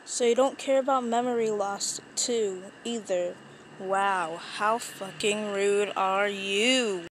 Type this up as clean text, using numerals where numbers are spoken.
So you don't care about memory loss too, either. Wow, how fucking rude are you?